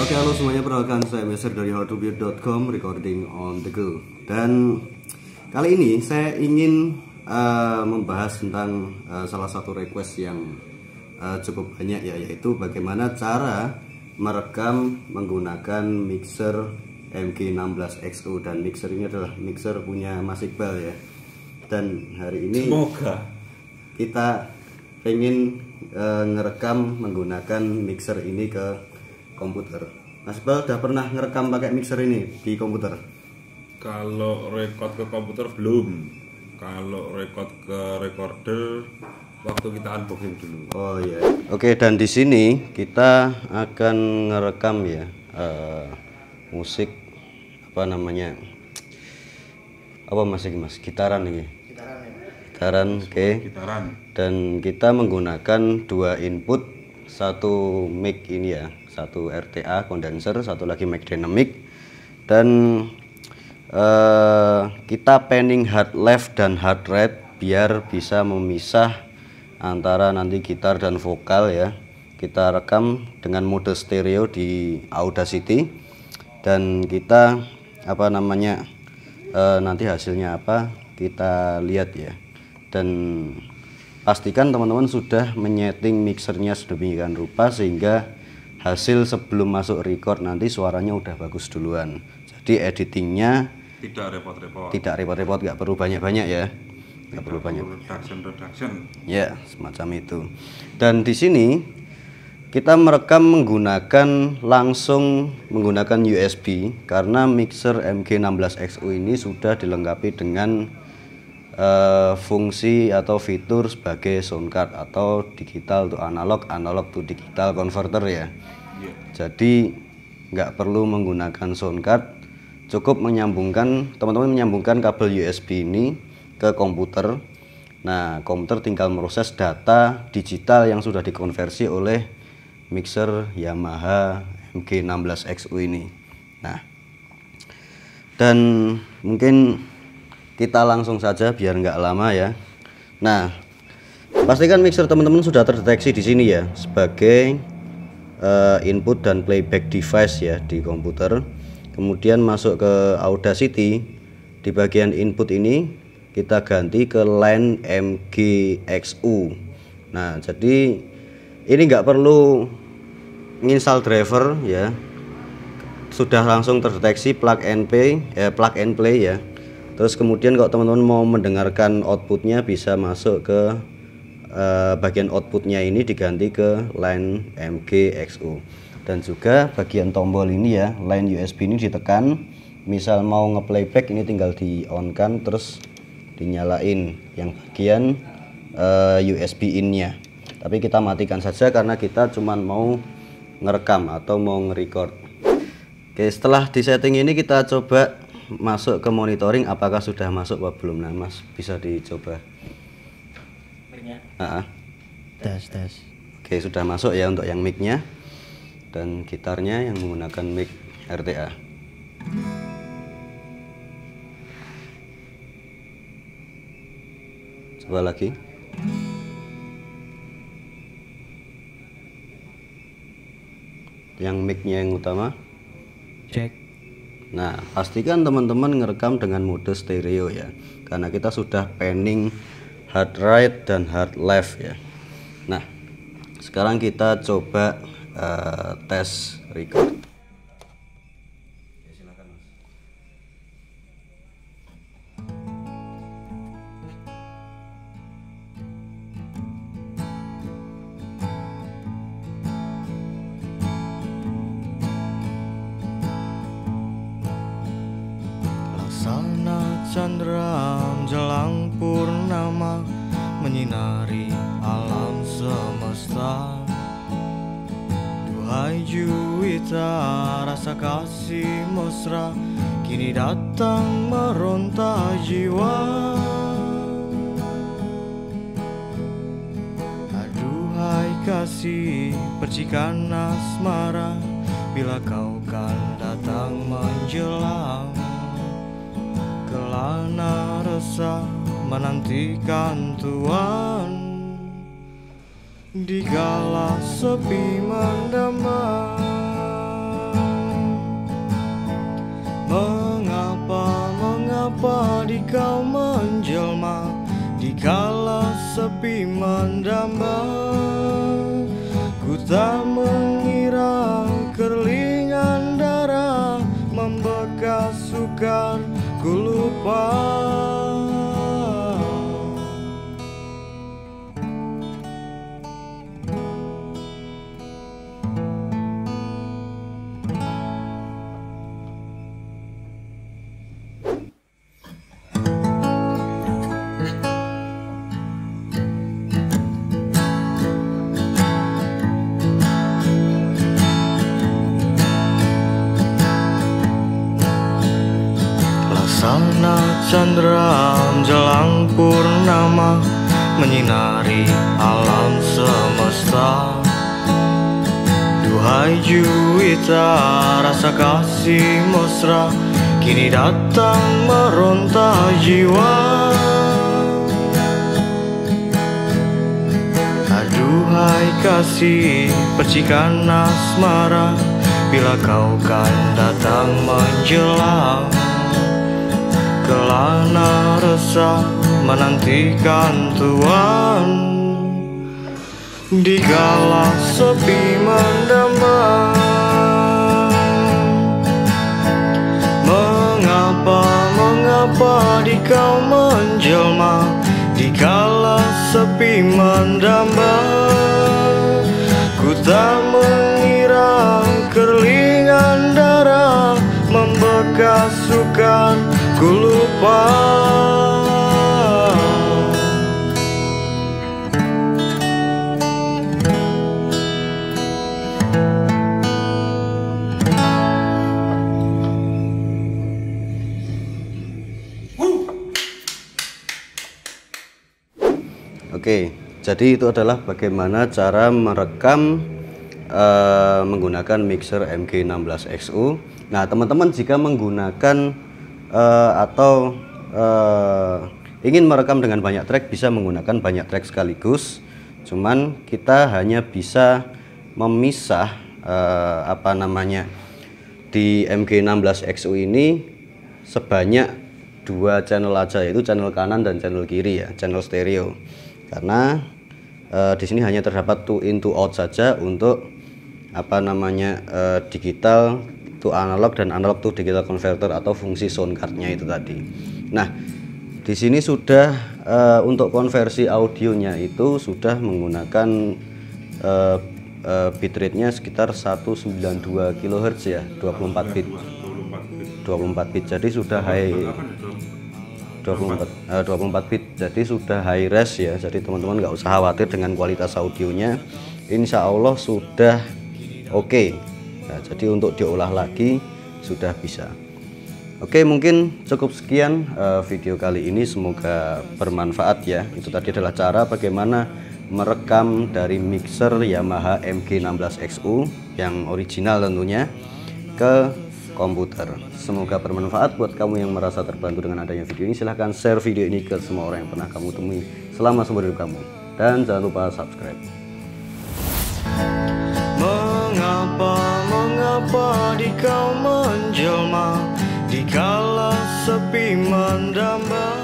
Oke, halo semuanya, perkenalkan saya Meser dari howtobuild.com, recording on the go. Dan kali ini saya ingin membahas tentang salah satu request yang cukup banyak ya, yaitu bagaimana cara merekam menggunakan mixer MG16XO. Dan mixer ini adalah mixer punya Mas Iqbal ya. Dan hari ini semoga kita pengen ngerekam menggunakan mixer ini ke komputer. Mas Iqbal udah pernah ngerekam pakai mixer ini di komputer? kalau record ke komputer belum. Kalau record ke recorder waktu kita unboxing dulu. Oh iya. Oke, dan di sini kita akan ngerekam ya musik apa namanya? Apa mas ini mas? Gitaran ini. Gitaran, oke. Gitaran. Dan kita menggunakan dua input, satu mic ini ya, satu RTA condenser, satu lagi mic dynamic. Dan kita panning hard left dan hard right biar bisa memisah antara nanti gitar dan vokal ya. Kita rekam dengan mode stereo di Audacity dan kita apa namanya nanti hasilnya apa kita lihat ya. Dan pastikan teman-teman sudah menyeting mixernya sedemikian rupa sehingga hasil sebelum masuk record nanti suaranya udah bagus duluan. Jadi editingnya Tidak repot-repot. tidak repot-repot, nggak perlu banyak-banyak ya, nggak perlu banyak. Reduction. Ya, semacam itu. Dan di sini kita merekam langsung menggunakan USB karena mixer MG16XO ini sudah dilengkapi dengan fungsi atau fitur sebagai sound card atau digital to analog, analog to digital converter ya. Yeah. Jadi nggak perlu menggunakan sound card, cukup menyambungkan, teman-teman menyambungkan kabel USB ini ke komputer. Nah, komputer tinggal proses data digital yang sudah dikonversi oleh mixer Yamaha MG16XO ini. Nah, dan mungkin kita langsung saja biar nggak lama ya. Nah, pastikan mixer teman-teman sudah terdeteksi di sini ya sebagai input dan playback device ya di komputer. Kemudian masuk ke Audacity, di bagian input ini kita ganti ke line MGXU. Nah, jadi ini nggak perlu install driver ya, sudah langsung terdeteksi plug and play ya. Terus kemudian kalau teman-teman mau mendengarkan outputnya bisa masuk ke bagian outputnya ini diganti ke line MGXO. Dan juga bagian tombol ini ya, line USB ini ditekan. Misal mau nge-playback ini tinggal di on kan, terus dinyalain yang bagian USB in-nya. Tapi kita matikan saja karena kita cuman mau ngerekam atau mau nge-record. Oke, setelah di setting ini kita coba masuk ke monitoring apakah sudah masuk apa belum. Nah mas bisa dicoba tes. Oke, sudah masuk ya untuk yang mic-nya dan gitarnya yang menggunakan mic RTA. Coba lagi. Yang mic-nya yang utama. Cek. Nah, pastikan teman-teman ngerekam dengan mode stereo ya, karena kita sudah panning hard right dan hard left ya. Nah, sekarang kita coba tes record. Ya, silakan mas. Laksana chandra menjelang purnama menyinari alam semesta. Duhai juwita, rasa kasih mesra kini datang meronta jiwa. Aduhai kasih, percikan asmara bila kau kan datang menjelang. Kelana resah menantikan Tuhan, dikala sepi mendamai. di kau menjelma, di kala sepi mendamba. Ku tak mengira kerlingan darah membekas sukar ku lupa. Laksana candra menjelang purnama menyinari alam semesta. Duhai juwita rasa kasih mesra kini datang meronta jiwa. Aduhai kasih percikan asmara, bila kau kan datang menjelang. Kelana resah menantikan Tuhan, di kala sepi mendamba. Mengapa di kau menjelma, di kala sepi mendamba. Ku tak mengira kerlingan darah membekas sukar ku lupa. Oke, jadi itu adalah bagaimana cara merekam menggunakan mixer MG16XU. Nah, teman-teman jika menggunakan atau ingin merekam dengan banyak track, bisa menggunakan banyak track sekaligus. Cuman kita hanya bisa memisah di MG16XU ini sebanyak 2 channel aja, yaitu channel kanan dan channel kiri ya, channel stereo. Karena di sini hanya terdapat 2 in 2 out saja untuk digital to analog dan analog to digital converter atau fungsi sound cardnya itu tadi. Nah, di sini sudah untuk konversi audionya itu sudah menggunakan bitrate-nya sekitar 192 kHz ya, 24 bit. 24 bit. Jadi sudah high 24 bit. Jadi sudah high res ya. Jadi teman-teman nggak usah khawatir dengan kualitas audionya. Insya Allah sudah oke. Nah, jadi untuk diolah lagi sudah bisa. Oke, mungkin cukup sekian video kali ini, semoga bermanfaat ya. Itu tadi adalah cara bagaimana merekam dari mixer Yamaha MG16XU yang original tentunya ke komputer. Semoga bermanfaat buat kamu yang merasa terbantu dengan adanya video ini. Silahkan share video ini ke semua orang yang pernah kamu temui selama seumur hidup kamu, dan jangan lupa subscribe. Mengapa di kau menjelma, di kala sepi mendamba.